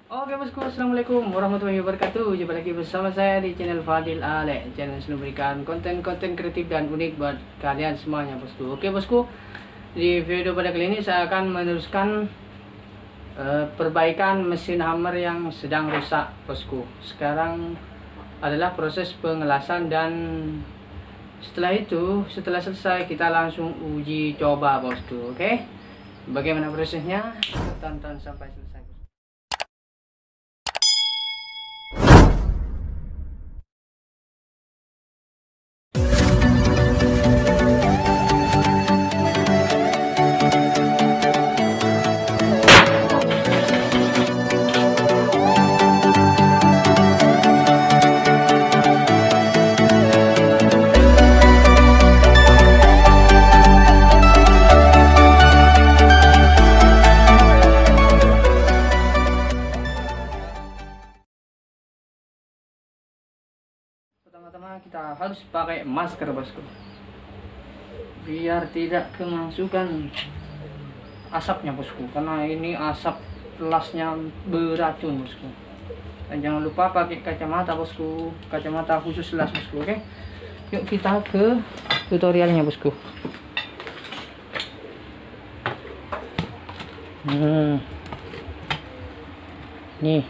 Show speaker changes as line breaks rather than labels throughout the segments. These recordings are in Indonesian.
Oke bosku, assalamualaikum warahmatullahi wabarakatuh. Jumpa lagi bersama saya di channel Fadil Ale. Channel yang selalu memberikan konten-konten kreatif dan unik buat kalian semuanya bosku. Oke bosku, di video pada kali ini saya akan meneruskan perbaikan mesin hammer yang sedang rusak bosku. Sekarang adalah proses pengelasan dan setelah setelah selesai kita langsung uji coba bosku. Oke, bagaimana prosesnya? Tonton sampai selesai. Pertama-tama kita harus pakai masker bosku, biar tidak kemasukan asapnya bosku, karena ini asap lasnya beracun bosku. Dan jangan lupa pakai kacamata bosku, kacamata khusus las bosku. Oke, yuk kita ke tutorialnya bosku. Nih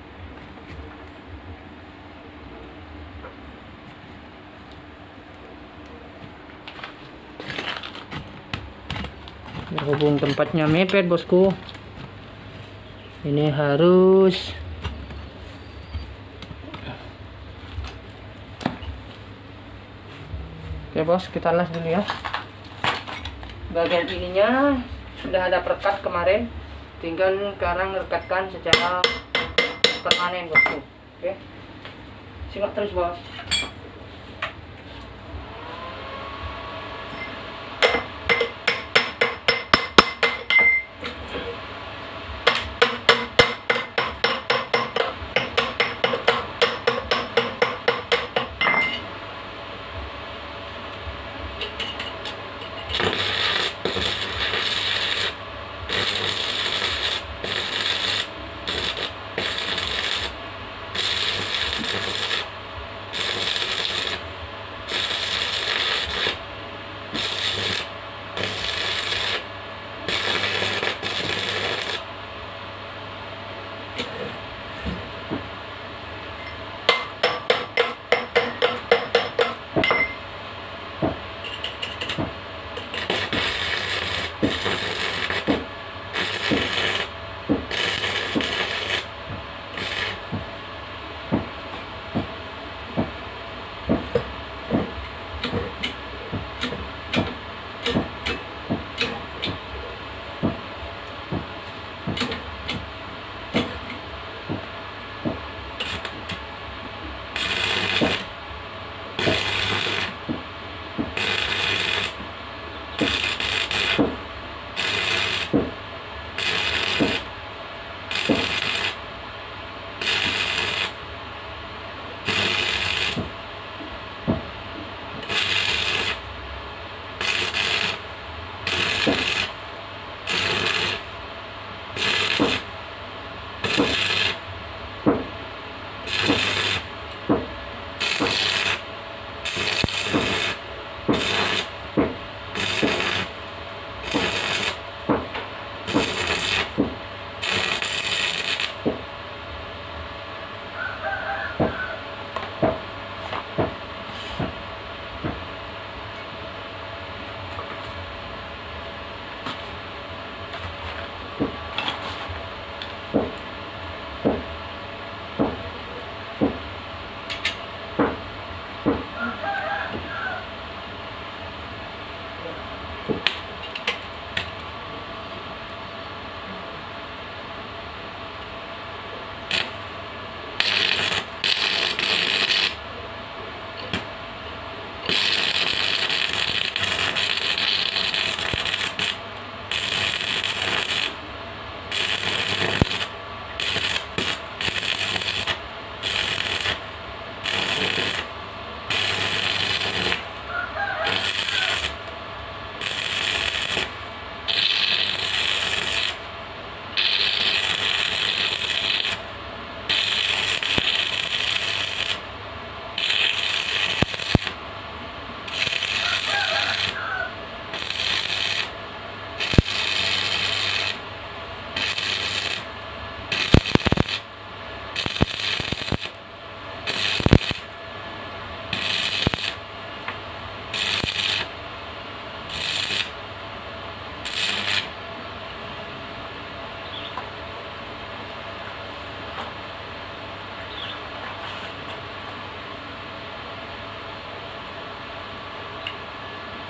berhubung tempatnya mepet bosku, ini harus oke bos, kita las dulu ya. Bagian ininya sudah ada perekat kemarin, tinggal sekarang rekatkan secara permanen bosku. Oke, simak terus bos.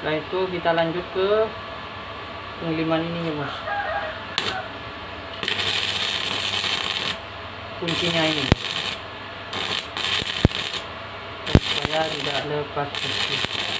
Setelah itu kita lanjut ke pengliman ini ya bos, kuncinya ini supaya tidak lepas bosku.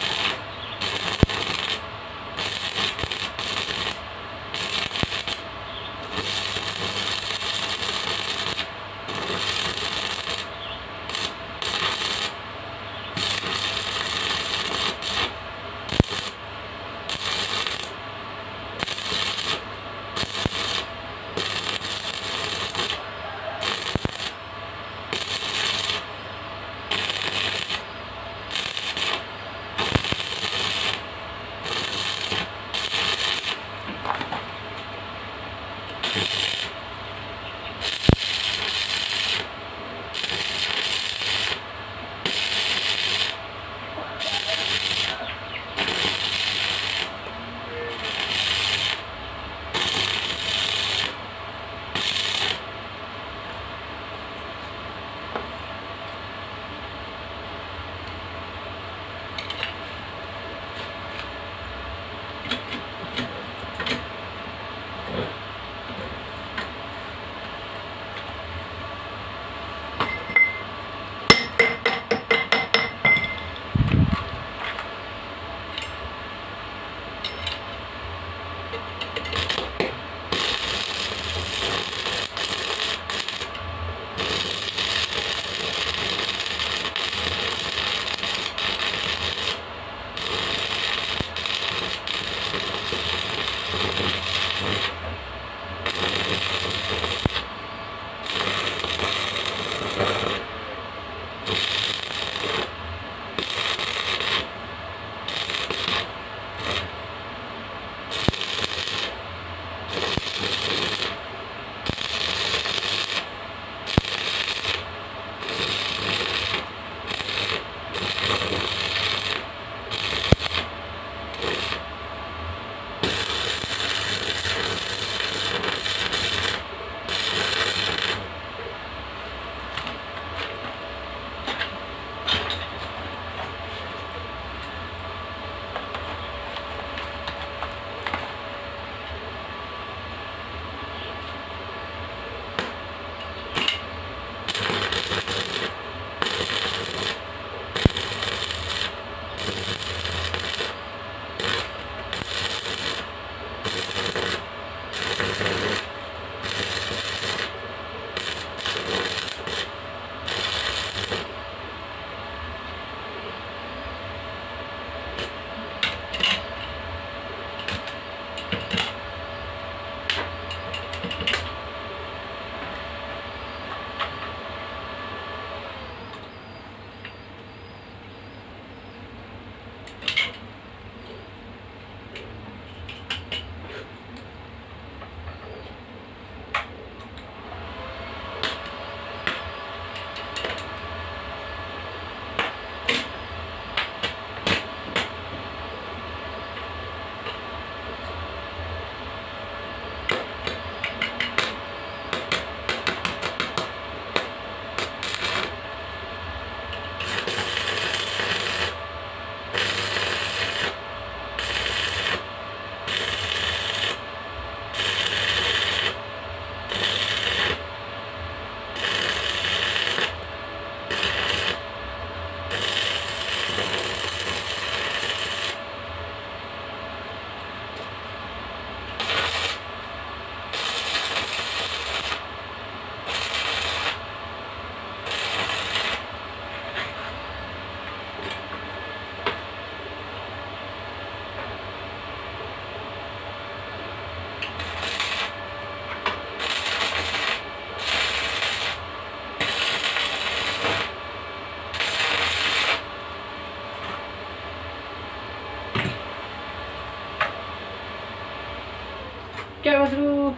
Oke bosku,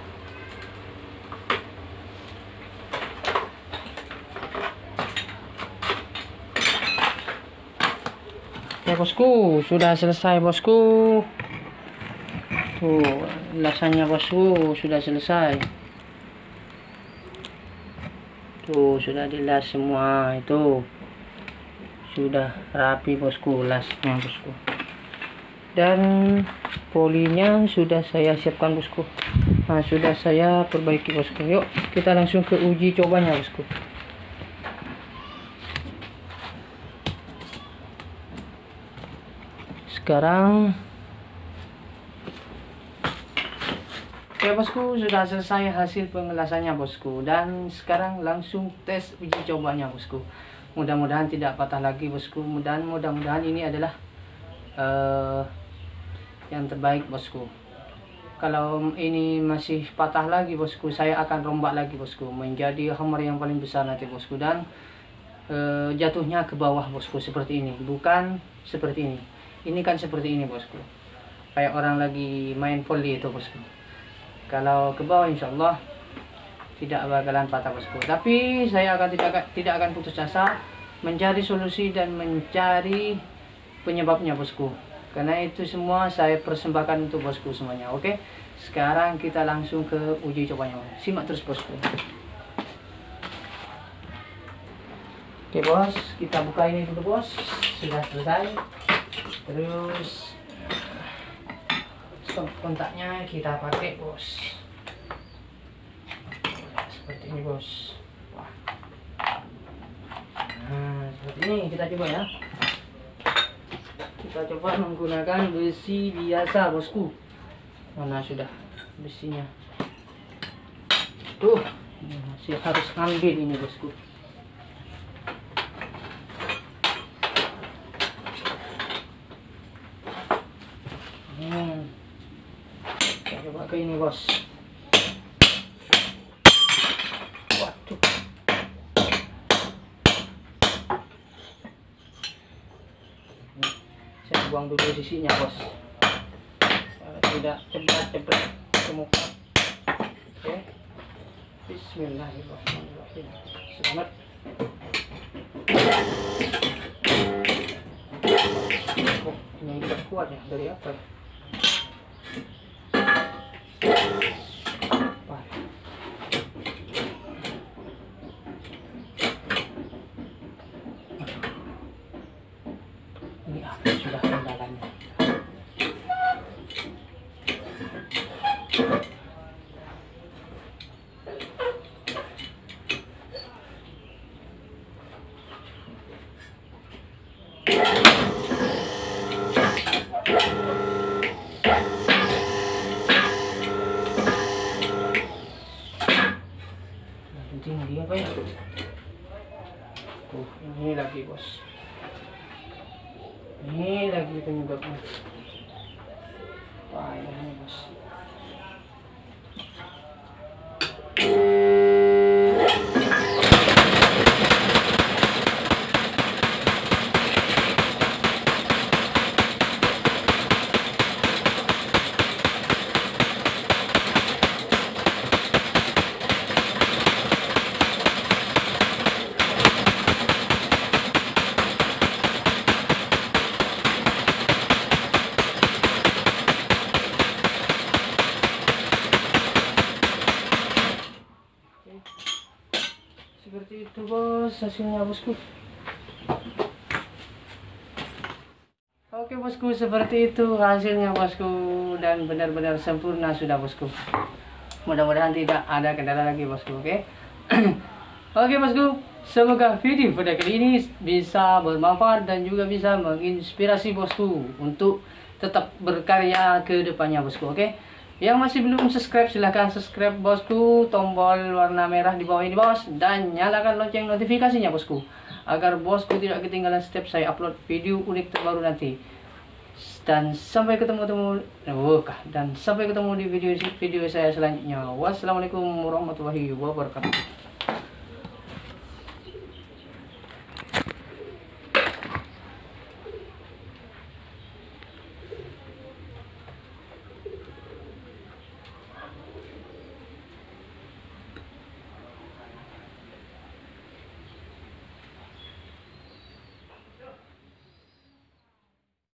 ya bosku, sudah selesai bosku. Tuh lasannya bosku, sudah selesai. Tuh sudah dilas semua, itu sudah rapi bosku lasnya bosku. dan polinya sudah saya siapkan bosku. Nah, sudah saya perbaiki bosku. Yuk kita langsung ke uji cobanya bosku. Sekarang oke bosku, sudah selesai hasil pengelasannya bosku, dan sekarang langsung tes uji cobanya bosku. Mudah-mudahan tidak patah lagi bosku, dan mudah-mudahan ini adalah yang terbaik bosku. Kalau ini masih patah lagi bosku, saya akan rombak lagi bosku menjadi hammer yang paling besar nanti bosku, dan jatuhnya ke bawah bosku seperti ini, bukan seperti ini. Ini kan seperti ini bosku, kayak orang lagi main volley itu bosku. Kalau ke bawah insyaallah tidak bakalan patah bosku, tapi saya akan tidak akan putus asa mencari solusi dan mencari penyebabnya bosku, karena itu semua saya persembahkan untuk bosku semuanya. Oke, sekarang kita langsung ke uji cobanya, simak terus bosku. Oke bos, kita buka ini dulu bos. Sudah selesai. Terus stop kontaknya kita pakai bos, seperti ini bos. Nah seperti ini kita coba ya. Kita coba menggunakan besi biasa bosku. Mana sudah besinya? Tuh, masih harus ambil ini bosku. Kita coba ke ini bos. Waduh. Saya buang dulu sisinya bos, tidak cepat ke muka. Oke, bismillahirrahmanirrahim. Selamat. Oh, ini tidak kuat ya, dari apa ya? Ini apa sudah kendalanya? Tinggi apa ya? Tuh, ini lagi bos. Ini lagi penyebabnya. Wah, ini bos. Seperti itu bos hasilnya bosku. Oke bosku, seperti itu hasilnya bosku, dan benar-benar sempurna sudah bosku. Mudah-mudahan tidak ada kendala lagi bosku. Oke. Oke bosku, semoga video pada kali ini bisa bermanfaat dan juga bisa menginspirasi bosku untuk tetap berkarya ke depannya bosku. Oke. Yang masih belum subscribe silahkan subscribe bosku, tombol warna merah di bawah ini bos, dan nyalakan lonceng notifikasinya bosku, agar bosku tidak ketinggalan setiap saya upload video unik terbaru nanti. Dan sampai ketemu di video saya selanjutnya. Wassalamualaikum warahmatullahi wabarakatuh.